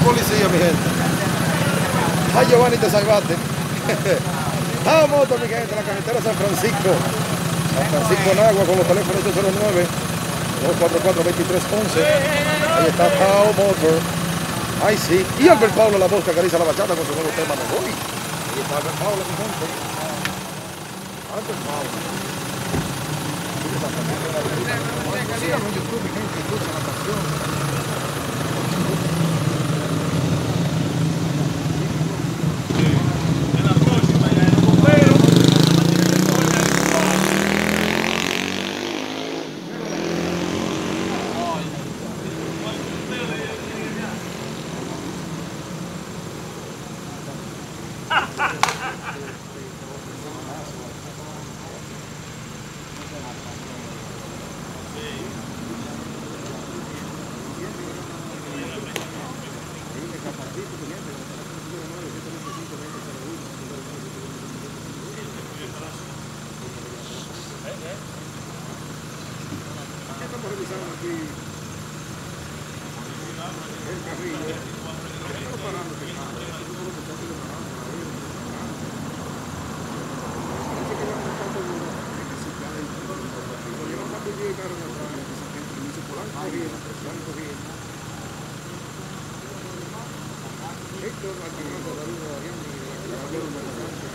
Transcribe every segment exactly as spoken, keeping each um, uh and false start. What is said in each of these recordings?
policía, mi gente. Ay, Giovanni, te salvaste. Ah, moto, mi gente, la carretera San Francisco. San Francisco Nagua con los teléfonos ocho cero nueve, dos cuatro cuatro, dos tres uno uno. Ahí está Tao Motor. Ay, sí. Y Albert Paulo, la voz que acaricia la bachata con su nuevo tema de hoy. Ahí está Albert Paulo, mi gente. Albert Paulo. Síganme en YouTube, mi gente, escucha la canción. Estamos revisando aquí el carrillo. Estamos parando este carro. Estos son los muchachos de parando por ahí. Parece que van a estar por uno que se cae. Porque no cuando llegaron atrás, esa gente me dice por algo corriendo, por algo corriendo. Héctor, aquí no se da uno de Ariane, y la hablaron de la cancha.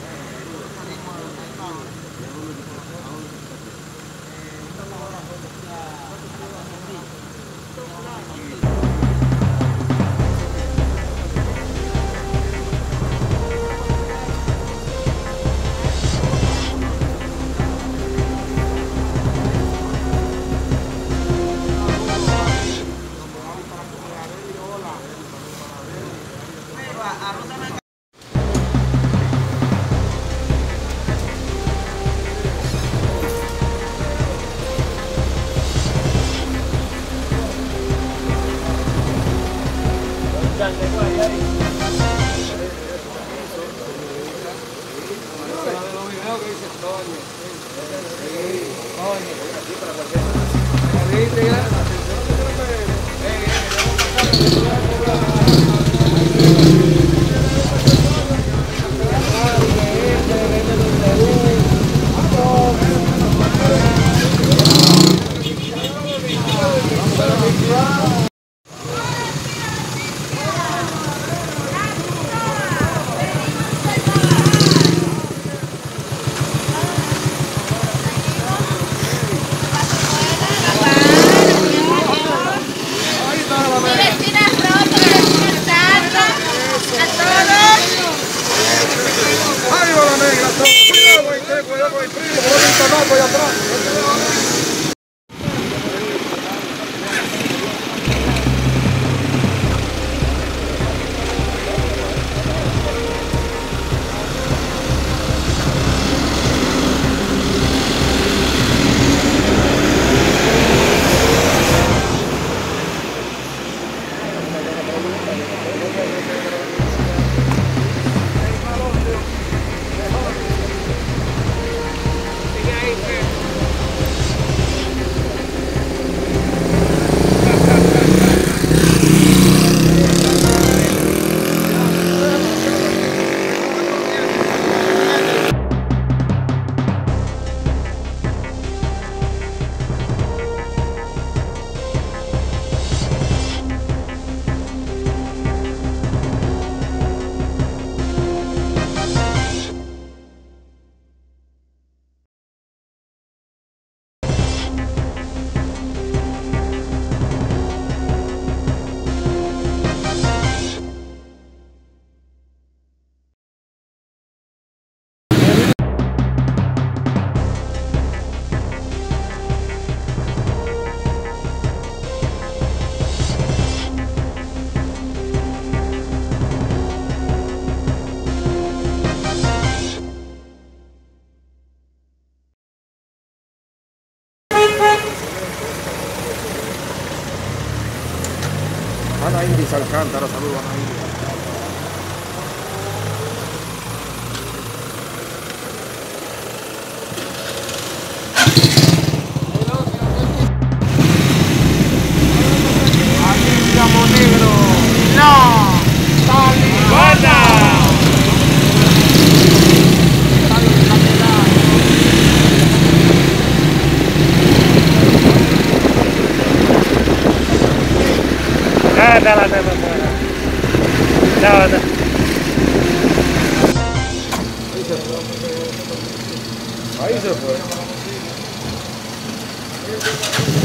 Ana Indis Alcántara, saludos a Ana Indis. Negro. No. la lata de fuera. Lávate. Ahí se fue. Ahí se fue.